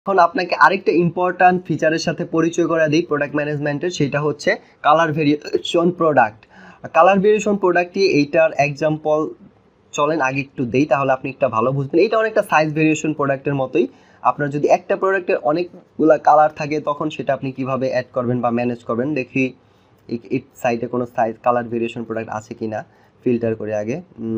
এখন আপনাকে আরেকটা ইম্পর্ট্যান্ট ফিচারের সাথে পরিচয় করে দিই প্রোডাক্ট ম্যানেজমেন্টের, সেটা হচ্ছে colour variation product. Colour variation প্রোডাক্টটি এইটার এক্সাম্পল চলেন আগে একটু দেই, তাহলে আপনি একটা ভালো বুঝবেন। এটা অনেকটা সাইজ ভেরিয়েশন প্রোডাক্টের মতোই। আপনার যদি একটা প্রোডাক্টের অনেকগুলো কালার থাকে তখন সেটা আপনি কিভাবে অ্যাড করবেন বা ম্যানেজ করবেন। দেখি এই সাইটে কোনো সাইজ কালার ভেরিয়েশন প্রোডাক্ট আছে কিনা, ফিল্টার করে আগে।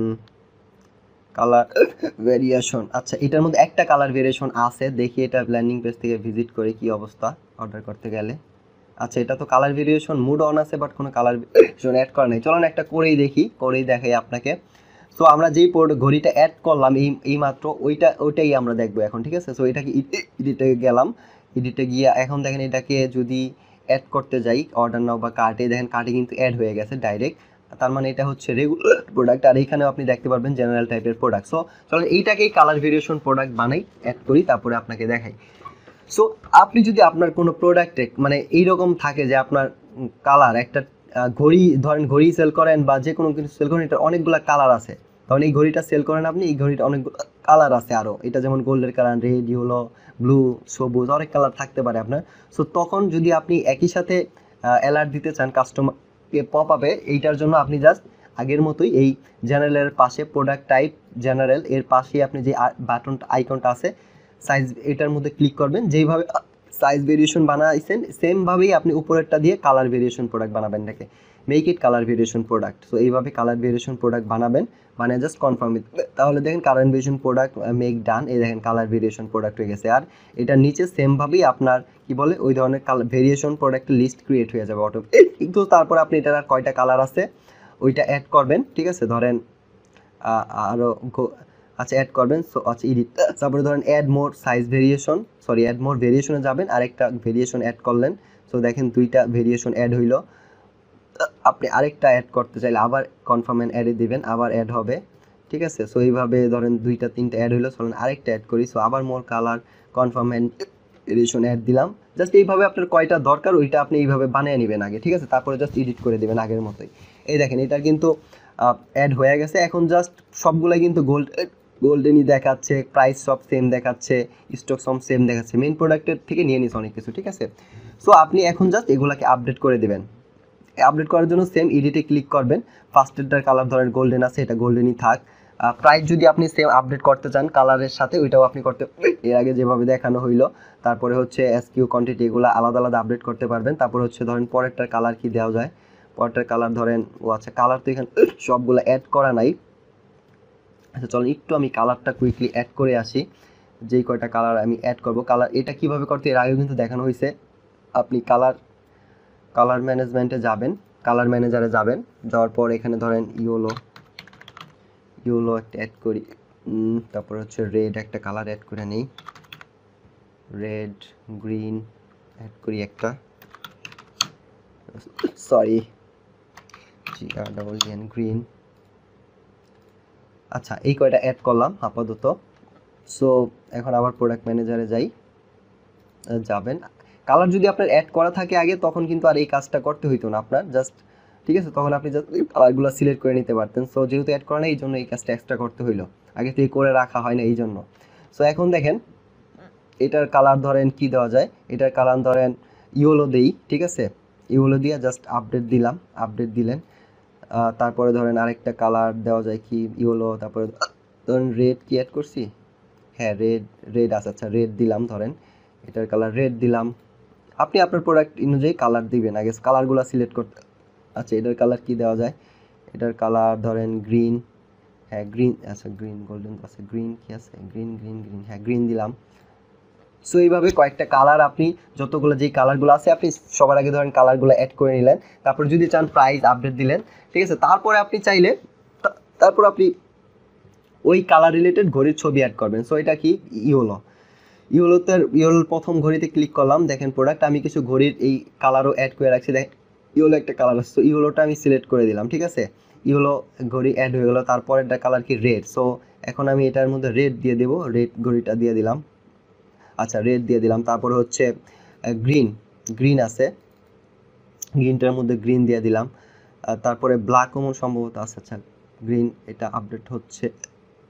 কালার ভেরিয়েশন, আচ্ছা এটার মধ্যে একটা কালার ভেরিয়েশন আছে, দেখি এটা ল্যান্ডিং পেজ থেকে ভিজিট করে কি অবস্থা অর্ডার করতে গেলে। আচ্ছা এটা তো কালার ভেরিয়েশন মুড অন আছে, বাট কোনো কালার ভেরিয়েশন অ্যাড করা নেই। চলুন একটা করেই দেখি, করেই দেখাই আপনাকে। সো আমরা যেই ঘড়িটা অ্যাড করলাম এই মাত্র ওইটাই আমরা দেখবো এখন, ঠিক আছে। সো এটাকে এডিটে গেলাম, এডিটে গিয়ে এখন দেখেন এটাকে যদি অ্যাড করতে যাই অর্ডার নাও বা কার্টে, দেখেন কার্টে কিন্তু অ্যাড হয়ে গেছে ডাইরেক্ট। তার মানে এটা হচ্ছে রেগুলার প্রোডাক্ট, আর এইখানেও আপনি দেখতে পারবেন জেনারেল টাইপের প্রোডাক্ট। সো চলুন এইটাকেই কালার ভেরিয়েশন প্রোডাক্ট বানাই, অ্যাড করি, তারপরে আপনাকে দেখাই। সো আপনি যদি আপনার কোনো প্রোডাক্টে মানে এইরকম থাকে যে আপনার কালার একটা ঘড়ি, ধরেন ঘড়ি সেল করেন বা যে কোনো কিছু সেল করেন, এটা অনেকগুলো কালার আছে, তখন এই ঘড়িটা সেল করেন আপনি, এই ঘড়িটা অনেকগুলো কালার আছে আরও, এটা যেমন গোল্ডের কালার, রেড, ইয়েলো, ব্লু, সবুজ, অনেক কালার থাকতে পারে আপনার। সো তখন যদি আপনি একই সাথে অ্যালার্ট দিতে চান কাস্টমারকে পপ আপে, এইটার জন্য আপনি জাস্ট আগের মতোই এই জেনারেলের পাশে প্রোডাক্ট টাইপ জেনারেল এর পাশেই আপনি যে বাটনটা আইকনটা আছে সাইজ, এটার মধ্যে ক্লিক করবেন। যেইভাবে সাইজ ভেরিয়েশন বানাইছেন সেমভাবেই আপনি উপরেরটা দিয়ে কালার ভেরিয়েশন প্রোডাক্ট বানাবেন, এটাকে make it colour variation product. So এইভাবে কালার ভেরিয়েশন প্রোডাক্ট বানাবেন, মানে জাস্ট কনফার্ম, তাহলে দেখেন colour variation product make done, এই দেখেন কালার ভেরিয়েশন প্রোডাক্ট হয়ে গেছে। আর এটার নিচে সেমভাবেই আপনার কি বলে ওই ধরনের কালার ভেরিয়েশন প্রোডাক্টের লিস্ট ক্রিয়েট হয়ে যাবে অটো। কিন্তু তারপর আপনি এটার আর কয়টা কালার আছে ওইটা অ্যাড করবেন, ঠিক আছে। ধরেন আরও আচ্ছা অ্যাড করবেন। সো আচ্ছা এডিট, তারপরে ধরেন add more size variation, sorry add more ভেরিয়েশনে যাবেন, আরেকটা ভেরিয়েশন অ্যাড করলেন। সো দেখেন দুইটা ভেরিয়েশন অ্যাড হইলো। আপনি আরেকটা অ্যাড করতে চাইলে আবার কনফার্ম অ্যান্ড অ্যাডে দিবেন, আবার অ্যাড হবে, ঠিক আছে। সো এইভাবে ধরেন দুইটা তিনটা অ্যাড হইলো, চলেন আরেকটা অ্যাড করি। সো আবার more colour confirm and variation add দিলাম। জাস্ট এইভাবে আপনার কয়টা দরকার ওইটা আপনি এইভাবে বানিয়ে নেবেন আগে, ঠিক আছে। তারপরে জাস্ট এডিট করে দেবেন আগের মতোই। এই দেখেন এটা কিন্তু অ্যাড হয়ে গেছে। এখন জাস্ট সবগুলাই কিন্তু গোল্ডেনই দেখাচ্ছে, প্রাইস সব সেম দেখাচ্ছে, স্টক সব সেম দেখাচ্ছে, মেইন প্রোডাক্টের থেকে নিয়ে নিচ্ছে অনেক কিছু, ঠিক আছে। সো আপনি এখন জাস্ট এগুলাকে আপডেট করে দেবেন। আপডেট করার জন্য সেম এডিটে ক্লিক করবেন, ফার্স্টেরটার কালার ধরেন গোল্ডেন আছে, এটা গোল্ডেনই থাক। প্রাইস যদি আপনি সেম আপডেট করতে চান কালারের সাথে, ওইটাও আপনি করতে এর আগে যেভাবে দেখানো হইলো। তারপরে হচ্ছে এসকিউ কোয়ান্টিটি, এগুলো আলাদা আলাদা আপডেট করতে পারবেন। তারপর হচ্ছে ধরেন পরেরটার কালার কি দেওয়া যায়, পরেরটার কালার ধরেন ও আচ্ছা কালার তো এখানে সবগুলো অ্যাড করা নাই। আচ্ছা চলেন একটু আমি কালারটা কুইকলি অ্যাড করে আসি, যেই কয়টা কালার আমি অ্যাড করব। কালার এটা কিভাবে করতে এর আগেও কিন্তু দেখানো হয়েছে। আপনি কালার ম্যানেজমেন্টে যাবেন, কালার ম্যানেজারে যাবেন, যাওয়ার পর এখানে ধরেন ইয়েলো একটা অ্যাড করি, তারপর হচ্ছে রেড একটা কালার অ্যাড করে নেই, রেড গ্রিন অ্যাড করি একটা, সরি গ্রিন। আচ্ছা এই কয়টা অ্যাড করলাম আপাতত। সো এখন আবার প্রোডাক্ট ম্যানেজারে যাবেন। কালার যদি আপনার অ্যাড করা থাকে আগে তখন কিন্তু আর এই কাজটা করতে হইতো না আপনার, জাস্ট ঠিক আছে, তখন আপনি জাস্ট কালারগুলো সিলেক্ট করে নিতে পারতেন। সো যেহেতু অ্যাড করা নেই এই জন্য এই কাজটা এক্সট্রা করতে হইলো, আগে থেকে করে রাখা হয় না এই জন্য। সো এখন দেখেন এটার কালার ধরেন কি দেওয়া যায়, এটার কালার ধরেন ইয়েলো দেই, ঠিক আছে। ইয়েলো দিয়ে জাস্ট আপডেট দিলাম, আপডেট দিলেন। তারপরে ধরেন আরেকটা কালার দেওয়া যায় কি ইয়েলো, তারপরে ধরেন রেড কি অ্যাড করছি, হ্যাঁ রেড আছে, আচ্ছা রেড দিলাম, ধরেন এটার কালার রেড দিলাম। আপনি আপনার প্রোডাক্ট অনুযায়ী কালার দিবেন, আগে কালারগুলো সিলেক্ট করতে। আচ্ছা এটার কালার কি দেওয়া যায়, এটার কালার ধরেন গ্রিন, হ্যাঁ গ্রিন, আচ্ছা গ্রিন গোল্ডেন আছে, গ্রিন কি আছে, গ্রিন হ্যাঁ গ্রিন দিলাম। সো এইভাবে কয়েকটা কালার আপনি যতগুলো যেই কালারগুলো আছে আপনি সবার আগে ধরেন কালারগুলো অ্যাড করে নিলেন। তারপর যদি চান প্রাইস আপডেট দিলেন, ঠিক আছে। তারপরে আপনি চাইলে তারপর আপনি ওই কালার রিলেটেড ঘড়ির ছবি অ্যাড করবেন। সো এটা কি ইয়েলোর প্রথম ঘড়িতে ক্লিক করলাম, দেখেন প্রোডাক্ট আমি কিছু ঘড়ির এই কালারও অ্যাড করে রাখছি, দেখেন ইয়েলো একটা কালার আছে। সো ইয়েলোটা আমি সিলেক্ট করে দিলাম, ঠিক আছে, ইয়েলো ঘড়ি অ্যাড হয়ে গেলো। তারপর একটা কালার কি রেড, সো এখন আমি এটার মধ্যে রেড দিয়ে দেবো, রেড ঘড়িটা দিয়ে দিলাম, আচ্ছা রেড দিয়ে দিলাম। তারপরে হচ্ছে গ্রিন আছে, গ্রিনটার মধ্যে গ্রিন দিয়ে দিলাম। তারপরে ব্ল্যাক কমন সম্ভবত আছে, আচ্ছা গ্রিন এটা আপডেট হচ্ছে,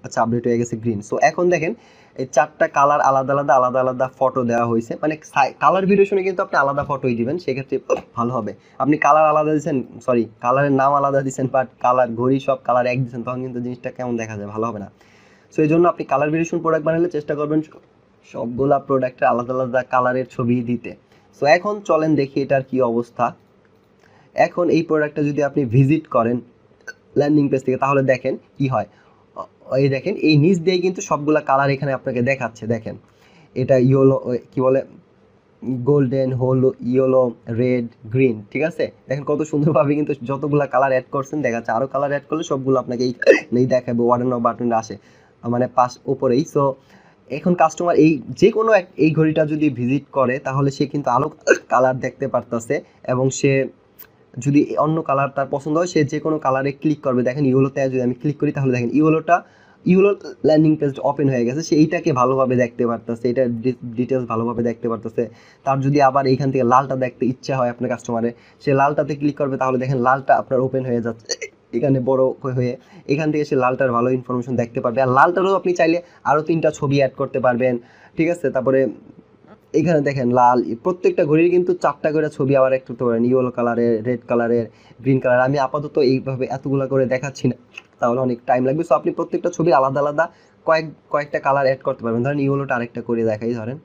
আচ্ছা আপডেট হয়ে গেছে গ্রিন। সো এখন দেখেন এই 4টা কালার আলাদা আলাদা ফটো দেওয়া হয়েছে, মানে কালার ভেরিয়েশনে কিন্তু আপনি আলাদা ফটোই দিবেন, সেক্ষেত্রে ভালো হবে। আপনি কালার আলাদা দিচ্ছেন, সরি কালারের নাম আলাদা দিচ্ছেন, বাট কালার ঘড়ি সব কালার এক দিচ্ছেন, তখন কিন্তু জিনিসটা কেমন দেখা যায়, ভালো হবে না। সো এই জন্য আপনি কালার ভেরিয়েশন প্রোডাক্ট বানালে চেষ্টা করবেন সবগুলা প্রোডাক্টের আলাদা কালারের ছবি দিতে। সো এখন চলেন দেখি এটার কি অবস্থা। এখন এই প্রোডাক্টটা যদি আপনি ভিজিট করেন ল্যান্ডিং পেজ থেকে, তাহলে দেখেন কি হয়। এই দেখেন এই নিচ দিয়ে কিন্তু সবগুলা কালার এখানে আপনাকে দেখাচ্ছে। দেখেন এটা ইয়েলো, কি বলে, গোল্ডেন, ইয়েলো, রেড, গ্রিন, ঠিক আছে। দেখেন কত সুন্দরভাবে কিন্তু যতগুলা কালার অ্যাড করছেন দেখাচ্ছে। আরও কালার অ্যাড করলে সবগুলো আপনাকে এই দেখাবে, অর্ডার নাও বাটনটা আসে মানে পাশ উপরেই। সো এখন কাস্টমার এই যে কোনো এই ঘড়িটা যদি ভিজিট করে, তাহলে সে কিন্তু আরও কালার দেখতে পারতেছে, এবং সে যদি অন্য কালার তার পছন্দ হয়, সে যে কোনো কালারে ক্লিক করবে। দেখেন ইয়েলোতে যদি আমি ক্লিক করি, তাহলে দেখেন ইয়েলো ল্যান্ডিং পেজ ওপেন হয়ে গেছে, সে এইটাকে ভালোভাবে দেখতে পারতেছে, এটার ডিটেলস ভালোভাবে দেখতে পারতেছে। তার যদি আবার এইখান থেকে লালটা দেখতে ইচ্ছা হয় আপনার কাস্টমারের, সে লালটাতে ক্লিক করবে, তাহলে দেখেন লালটা আপনার ওপেন হয়ে যাচ্ছে এখানে বড় হয়ে, এখান থেকে সে লালটার ভালো ইনফরমেশন দেখতে পারবে। আর লালটারও আপনি চাইলে আরও 3টা ছবি অ্যাড করতে পারবেন, ঠিক আছে। তারপরে এখানে দেখেন লাল, প্রত্যেকটা ঘড়ির কিন্তু 4টা করে ছবি আবার একটু করতে পারেন, ইয়েলো কালারের, রেড কালারের, গ্রিন কালার। আমি আপাতত এইভাবে এতগুলো করে দেখাচ্ছি না, তাহলে অনেক টাইম লাগবে। সো আপনি প্রত্যেকটা ছবি আলাদা কয়েকটা কালার অ্যাড করতে পারবেন। ধরেন ইয়েলোটা আরেকটা করে দেখাই, ধরেন।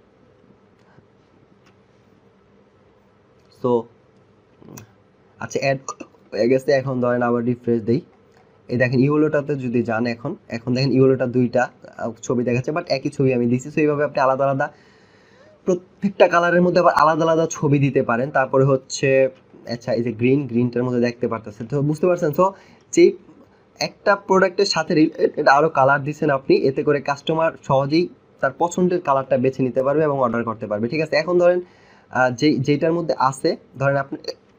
সো আচ্ছা অ্যাড হয়ে গেছে। এখন ধরেন আবার রিফ্রেশ দেই, এই দেখেন ইয়েলোটাতে যদি যান, এখন দেখেন ইয়েলোটা 2টা ছবি দেখাচ্ছে, বাট একই ছবি আমি দিচ্ছি। সো এইভাবে আপনি আলাদা প্রত্যেকটা কালারের মধ্যে আবার আলাদা ছবি দিতে পারেন। তারপরে হচ্ছে আচ্ছা এই যে গ্রিনটার মধ্যে দেখতে পারতেছেন, তো বুঝতে পারছেন। সো যেই একটা প্রোডাক্টের সাথে রিলেটেড আরও কালার দিচ্ছেন আপনি, এতে করে কাস্টমার সহজেই তার পছন্দের কালারটা বেছে নিতে পারবে এবং অর্ডার করতে পারবে, ঠিক আছে। এখন ধরেন যেইটার মধ্যে আছে, ধরেন আপনি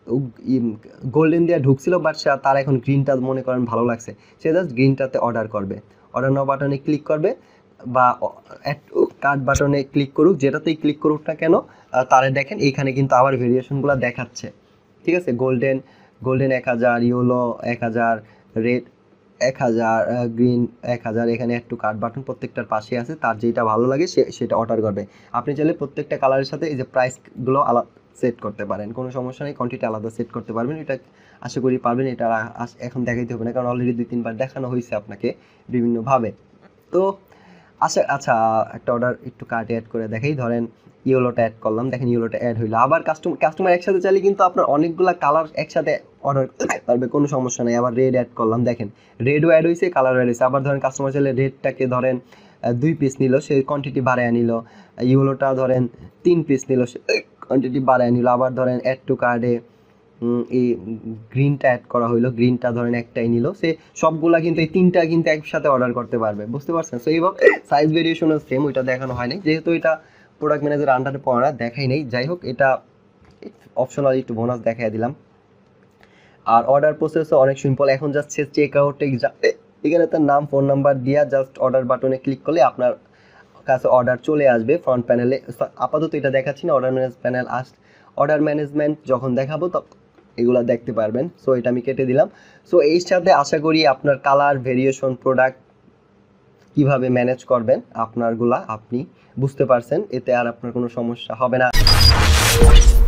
গোল্ডেন দিয়ে ঢুকছিল, বাট তার এখন গ্রিনটা মনে করেন ভালো লাগছে, সে জাস্ট গ্রিনটাতে অর্ডার করবে, অর্ডার নাও বাটনে ক্লিক করবে, বা অ্যাড কার্ট বাটনে ক্লিক করুক, যেটাতেই ক্লিক করুক না কেন, তারে দেখেন এইখানে কিন্তু আবার ভেরিয়েশনগুলো দেখাচ্ছে, ঠিক আছে। গোল্ডেন 1000, ইয়েলো 1000, রেড 1000, গ্রিন 1000, এখানে একটু কার্ট বাটন প্রত্যেকটার পাশে আছে, তার যেটা ভালো লাগে সেটা অর্ডার করবে। আপনি চাইলে প্রত্যেকটা কালারের সাথে এই যে প্রাইসগুলো আলাদা সেট করতে পারেন, কোনো সমস্যা নেই, কোয়ান্টিটি আলাদা সেট করতে পারবেন। এটা আশা করি পারবেন। এটা এখন দেখাইতে হবে না, কারণ অলরেডি 2-3 বার দেখানো হয়েছে আপনাকে বিভিন্নভাবে। তো আচ্ছা একটা অর্ডার একটু কার্টে অ্যাড করে দেখাই। ধরেন ইয়েলোটা অ্যাড করলাম, দেখেন ইয়েলোটা অ্যাড হইলো। আবার কাস্টমার একসাথে চাইলে কিন্তু আপনার অনেকগুলো কালার একসাথে অর্ডার করবে, কোনো সমস্যা নেই। আবার রেড অ্যাড করলাম, দেখেন রেডও অ্যাড হয়েছে, কালার অ্যাড হয়েছে। আবার ধরেন কাস্টমার চাইলে রেডটাকে ধরেন 2 পিস নিল, সে কোয়ান্টিটি বাড়ায় নিল। ইয়েলোটা ধরেন 3 পিস নিল, সে কোয়ান্টিটি বাড়ায় নিল। আবার ধরেন অ্যাড টু কার্ডে এই গ্রিনটা অ্যাড করা হইলো, গ্রিনটা ধরেন একটাই নিল, সে সবগুলা কিন্তু এই 3টা কিন্তু একসাথে অর্ডার করতে পারবে, বুঝতে পারছেন। সো এইভাবে সাইজ ভেরিয়েশনও সেম, ওইটা দেখানো হয় নাই, যেহেতু এটা প্রোডাক্ট ম্যানেজার আন্ডারে পড়া, দেখাই নেই। যাই হোক, এটা অপশনাল একটু বোনাস দেখাই দিলাম। আর অর্ডার প্রসেসও অনেক সিম্পল। এখন জাস্ট সে চেক আউটে এখানে তার নাম, ফোন নাম্বার দিয়া জাস্ট অর্ডার বাটনে ক্লিক করলে আপনার কাছে অর্ডার চলে আসবে ফ্রন্ট প্যানেলে। আপাতত এটা দেখাচ্ছি না, অর্ডার ম্যানেজমেন্ট যখন দেখাবো এগুলা দেখতে পারবেন। সো এটা আমি কেটে দিলাম। সো এর সাথে আশা করি আপনার কালার ভেরিয়েশন প্রোডাক্ট কিভাবে ম্যানেজ করবেন আপনি বুঝতে পারছেন, এতে আর আপনার কোনো সমস্যা হবে না।